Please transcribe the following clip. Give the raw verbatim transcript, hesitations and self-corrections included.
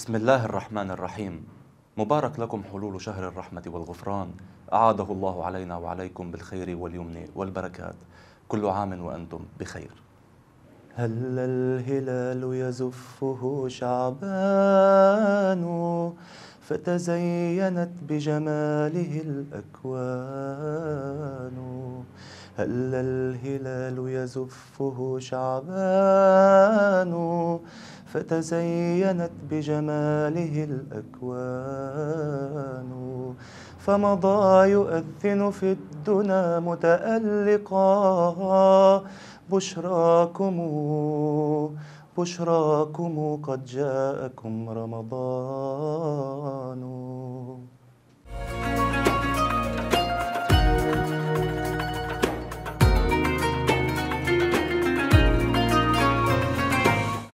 بسم الله الرحمن الرحيم. مبارك لكم حلول شهر الرحمة والغفران، أعاده الله علينا وعليكم بالخير واليمن والبركات. كل عام وأنتم بخير. هل الهلال يزفه شعبان، فتزينت بجماله الأكوان. هل الهلال يزفه شعبان، فتزينت بجماله الأكوان. فمضى يؤذن في الدنا متألقا، بشراكم بشراكم قد جاءكم رمضان.